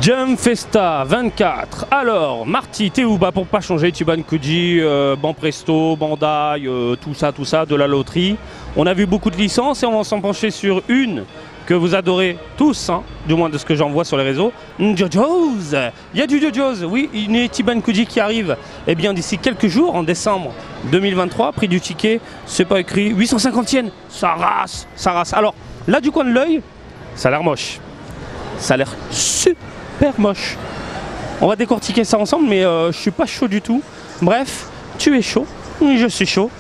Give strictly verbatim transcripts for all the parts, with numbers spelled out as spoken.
Jump Festa vingt-quatre. Alors, Marty, t'es où? Bah pour pas changer, Chibankuji, euh, Banpresto, Bandai, euh, tout ça, tout ça, de la loterie. On a vu beaucoup de licences et on va s'en pencher sur une que vous adorez tous, hein, du moins de ce que j'en vois sur les réseaux. JoJo's. Il y a du JoJo's, oui, une Chibankuji qui arrive eh bien d'ici quelques jours, en décembre deux mille vingt-trois. Prix du ticket, c'est pas écrit, huit cent cinquante yens. Ça race, ça race. Alors, là du coin de l'œil, ça a l'air moche. Ça a l'air super moche. On va décortiquer ça ensemble, mais euh, je suis pas chaud du tout. Bref, tu es chaud, je suis chaud,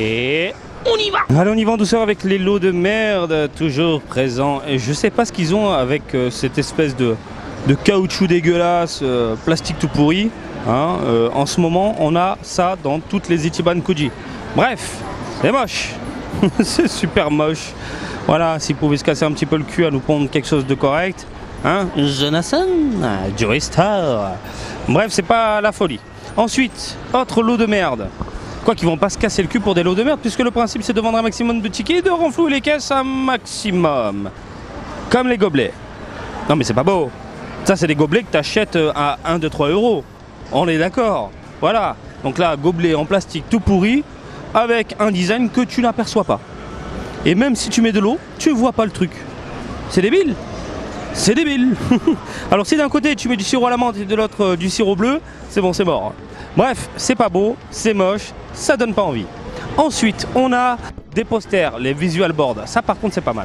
et on y va. Allez, on y va en douceur avec les lots de merde, toujours présents. Et je sais pas ce qu'ils ont avec euh, cette espèce de, de caoutchouc dégueulasse, euh, plastique tout pourri. Hein, euh, en ce moment, on a ça dans toutes les Chibankuji. Bref, c'est moche. C'est super moche. Voilà, s'ils pouvaient se casser un petit peu le cul à nous pondre quelque chose de correct. Hein, Jonathan, Joey Star. Bref, c'est pas la folie. Ensuite, autre lot de merde. Quoi qu'ils vont pas se casser le cul pour des lots de merde, puisque le principe c'est de vendre un maximum de tickets et de renflouer les caisses un maximum. Comme les gobelets. Non mais c'est pas beau. Ça c'est des gobelets que tu achètes à un, deux, trois euros. On est d'accord. Voilà. Donc là, gobelet en plastique tout pourri, avec un design que tu n'aperçois pas. Et même si tu mets de l'eau, tu vois pas le truc. C'est débile. C'est débile. Alors si d'un côté tu mets du sirop à la menthe et de l'autre euh, du sirop bleu, c'est bon, c'est mort. Bref, c'est pas beau, c'est moche, ça donne pas envie. Ensuite, on a des posters, les visual boards. Ça par contre c'est pas mal.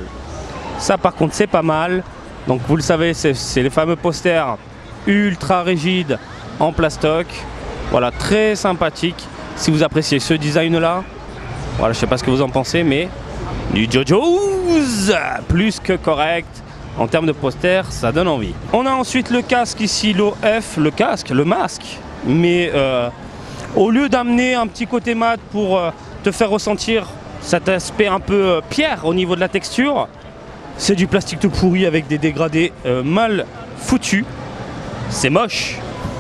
Ça par contre c'est pas mal. Donc vous le savez, c'est les fameux posters ultra rigides en plastoc. Voilà, très sympathique. Si vous appréciez ce design là, voilà, je sais pas ce que vous en pensez, mais du JoJo's plus que correct. En termes de poster, ça donne envie. On a ensuite le casque ici, l'O F, le casque, le masque. Mais euh, au lieu d'amener un petit côté mat pour euh, te faire ressentir cet aspect un peu euh, pierre au niveau de la texture, c'est du plastique tout pourri avec des dégradés euh, mal foutus. C'est moche.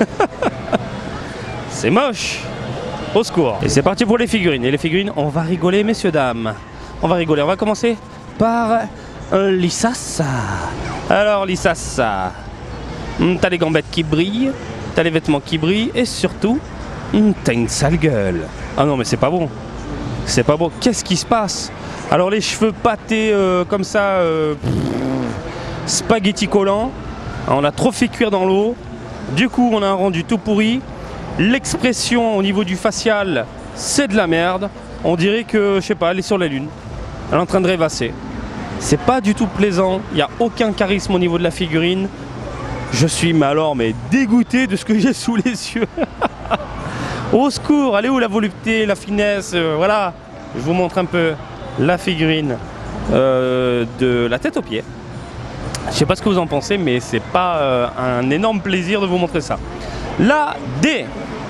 C'est moche. Au secours. Et c'est parti pour les figurines. Et les figurines, on va rigoler, messieurs, dames. On va rigoler. On va commencer par euh, Lisassa. Alors, Lisassa, t'as les gambettes qui brillent, t'as les vêtements qui brillent, et surtout, t'as une sale gueule. Ah non, mais c'est pas bon. C'est pas bon. Qu'est-ce qui se passe? Alors, les cheveux pâtés euh, comme ça, euh, pff, spaghetti collants. On a trop fait cuire dans l'eau. Du coup, on a un rendu tout pourri. L'expression au niveau du facial, c'est de la merde. On dirait que, je sais pas, elle est sur la lune. Elle est en train de rêvasser. C'est pas du tout plaisant. Il n'y a aucun charisme au niveau de la figurine. Je suis, mais alors, mais dégoûté de ce que j'ai sous les yeux. Au secours, allez où la volupté, la finesse, euh, voilà. Je vous montre un peu la figurine euh, de la tête aux pieds. Je sais pas ce que vous en pensez, mais c'est pas euh, un énorme plaisir de vous montrer ça. La D.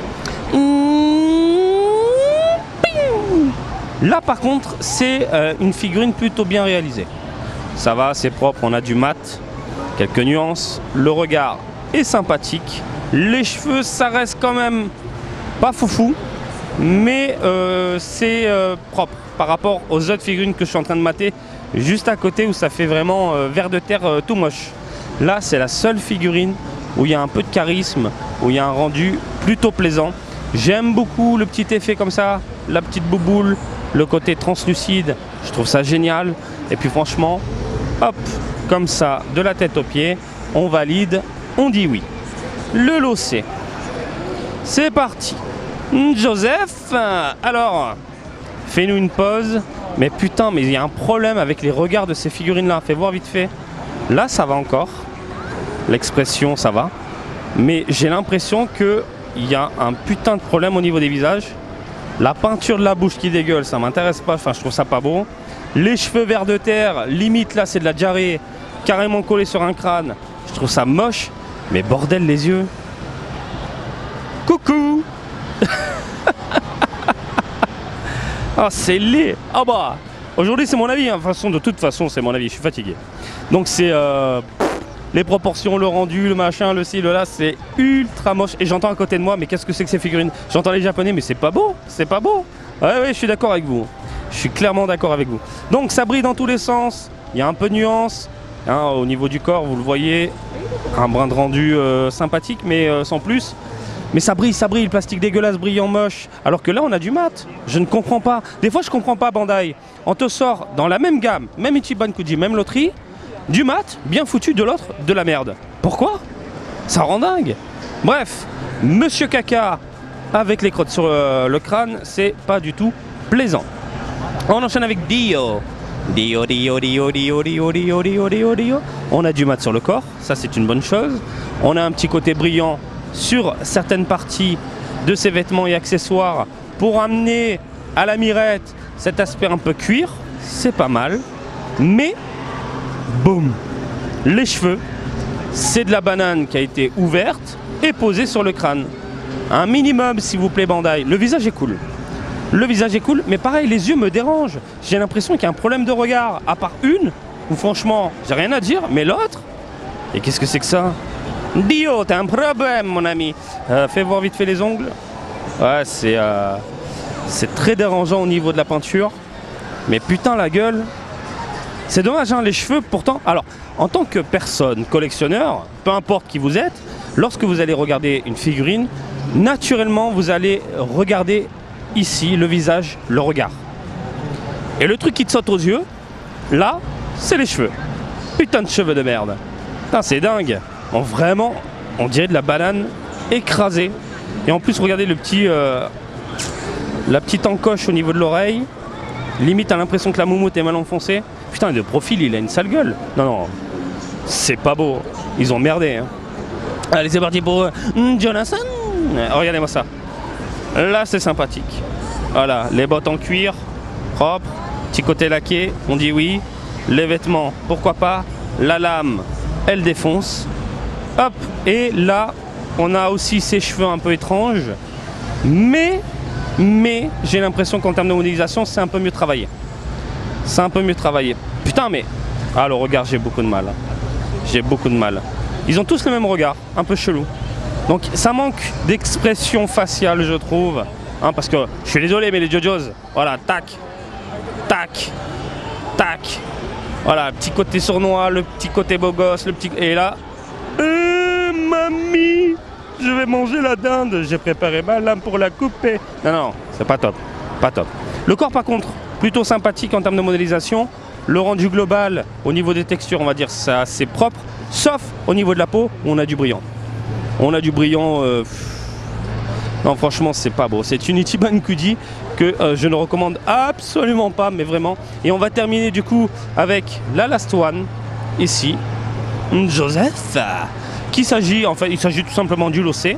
Là par contre c'est euh, une figurine plutôt bien réalisée. Ça va, c'est propre, on a du mat, quelques nuances, le regard est sympathique, les cheveux ça reste quand même pas foufou, mais euh, c'est euh, propre par rapport aux autres figurines que je suis en train de mater juste à côté où ça fait vraiment euh, vert de terre euh, tout moche. Là c'est la seule figurine où il y a un peu de charisme, où il y a un rendu plutôt plaisant. J'aime beaucoup le petit effet comme ça, la petite bouboule, le côté translucide, je trouve ça génial. Et puis franchement, hop, comme ça, de la tête aux pieds, on valide, on dit oui. Le lot C. C'est parti. Joseph, alors, fais-nous une pause. Mais putain, mais il y a un problème avec les regards de ces figurines-là. Fais voir vite fait. Là, ça va encore. L'expression, ça va. Mais j'ai l'impression qu'il y a un putain de problème au niveau des visages. La peinture de la bouche qui dégueule, ça m'intéresse pas. Enfin, je trouve ça pas beau. Les cheveux verts de terre, limite là, c'est de la diarrhée carrément collée sur un crâne. Je trouve ça moche. Mais bordel, les yeux. Coucou. Ah, c'est laid. Ah bah, aujourd'hui, c'est mon avis. Hein. De, façon, de toute façon, c'est mon avis. Je suis fatigué. Donc, c'est... Euh... Les proportions, le rendu, le machin, le ci, le là, c'est ultra moche. Et j'entends à côté de moi, mais qu'est-ce que c'est que ces figurines? J'entends les japonais, mais c'est pas beau, c'est pas beau. Ouais, ouais, je suis d'accord avec vous. Je suis clairement d'accord avec vous. Donc ça brille dans tous les sens, il y a un peu de nuance, Hein, au niveau du corps, vous le voyez, un brin de rendu euh, sympathique, mais euh, sans plus. Mais ça brille, ça brille, le plastique dégueulasse, brillant, moche. Alors que là, on a du mat. Je ne comprends pas. Des fois, je comprends pas, Bandai. On te sort dans la même gamme, même Ichiban Kuji, même loterie, du mat, bien foutu, de l'autre, de la merde. Pourquoi? Ça rend dingue. Bref, Monsieur Caca avec les crottes sur euh, le crâne, c'est pas du tout plaisant. On enchaîne avec Dio. Dio, Dio, Dio, Dio, Dio, Dio, Dio, Dio, Dio. On a du mat sur le corps, ça c'est une bonne chose. On a un petit côté brillant sur certaines parties de ses vêtements et accessoires pour amener à la mirette cet aspect un peu cuir, c'est pas mal. Mais, boum, les cheveux, c'est de la banane qui a été ouverte et posée sur le crâne. Un minimum s'il vous plaît Bandai. Le visage est cool. Le visage est cool, mais pareil, les yeux me dérangent. J'ai l'impression qu'il y a un problème de regard. À part une, où franchement, j'ai rien à dire, mais l'autre, et qu'est-ce que c'est que ça? Dio, t'as un problème, mon ami. Euh, fais voir vite fait les ongles. Ouais, c'est euh, c'est très dérangeant au niveau de la peinture. Mais putain, la gueule. C'est dommage, hein, les cheveux, pourtant. Alors, en tant que personne collectionneur, peu importe qui vous êtes, lorsque vous allez regarder une figurine, naturellement, vous allez regarder ici le visage, le regard. Et le truc qui te saute aux yeux, là, c'est les cheveux. Putain de cheveux de merde. Putain, c'est dingue. Bon, vraiment, on dirait de la banane écrasée. Et en plus, regardez le petit, euh, la petite encoche au niveau de l'oreille. Limite, t'as l'impression que la moumoute est mal enfoncée. Putain, de profil, il a une sale gueule. Non, non, c'est pas beau. Ils ont merdé. Hein. Allez, c'est parti pour euh, Jonathan. Regardez-moi ça. Là, c'est sympathique. Voilà, les bottes en cuir, propre, petit côté laqué, on dit oui. Les vêtements, pourquoi pas. La lame, elle défonce. Hop, et là, on a aussi ses cheveux un peu étranges. Mais, mais, j'ai l'impression qu'en termes de modélisation, c'est un peu mieux travaillé. C'est un peu mieux travaillé. Putain, mais... Ah, le regard, j'ai beaucoup de mal. J'ai beaucoup de mal. Ils ont tous le même regard, un peu chelou. Donc ça manque d'expression faciale, je trouve. Hein, parce que, je suis désolé, mais les JoJo's, voilà, tac, tac, tac. Voilà, le petit côté sournois, le petit côté beau gosse, le petit... Et là... Euh, mamie, je vais manger la dinde. J'ai préparé ma lame pour la couper. Non, non, c'est pas top. Pas top. Le corps, par contre, plutôt sympathique en termes de modélisation. Le rendu global, au niveau des textures, on va dire, c'est assez propre. Sauf au niveau de la peau, où on a du brillant. On a du brillant... Euh... Non, franchement, c'est pas beau. C'est une Ichiban Kuji que euh, je ne recommande absolument pas, mais vraiment. Et on va terminer du coup avec la last one, ici. Joseph, qui s'agit, en fait, il s'agit tout simplement du Losé,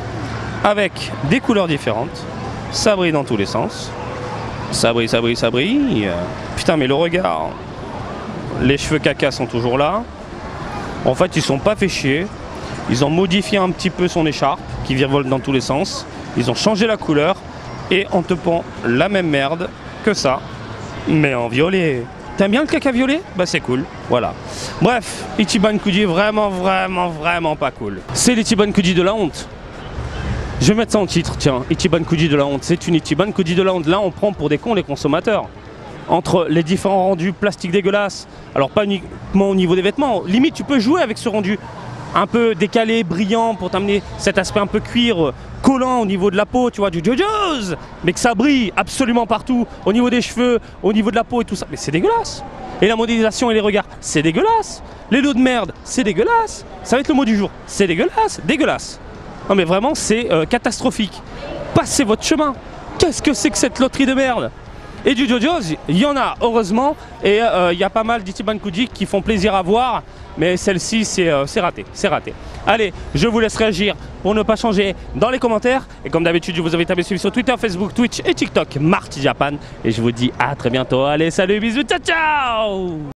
avec des couleurs différentes. Ça brille dans tous les sens. Ça brille, ça brille, ça brille. Putain, mais le regard. Les cheveux caca sont toujours là. En fait, ils sont pas fait chier. Ils ont modifié un petit peu son écharpe, qui virevolte dans tous les sens. Ils ont changé la couleur. Et on te pend la même merde que ça, mais en violet. T'aimes bien le caca violet? Bah c'est cool, voilà. Bref, Ichiban Kuji, vraiment, vraiment, vraiment pas cool. C'est l'Ichiban Kuji de la honte. Je vais mettre ça en titre, tiens. Ichiban Kuji de la honte. C'est une Ichiban Kuji de la honte. Là, on prend pour des cons les consommateurs. Entre les différents rendus plastiques dégueulasses, alors pas uniquement au niveau des vêtements, limite tu peux jouer avec ce rendu un peu décalé, brillant, pour t'amener cet aspect un peu cuir, collant au niveau de la peau, tu vois, du JoJo's, mais que ça brille absolument partout, au niveau des cheveux, au niveau de la peau et tout ça, mais c'est dégueulasse. Et la modélisation et les regards, c'est dégueulasse. Les lots de merde, c'est dégueulasse. Ça va être le mot du jour, c'est dégueulasse, dégueulasse. Non mais vraiment, c'est euh, catastrophique. Passez votre chemin. Qu'est-ce que c'est que cette loterie de merde? Et du JoJo's, il y en a, heureusement, et il euh, y a pas mal d'Ichiban Kuji qui font plaisir à voir, mais celle-ci, c'est euh, raté, c'est raté. Allez, je vous laisse réagir pour ne pas changer dans les commentaires, et comme d'habitude, je vous invite à me suivre sur Twitter, Facebook, Twitch et TikTok, Marty Japan, et je vous dis à très bientôt. Allez, salut, bisous, ciao, ciao!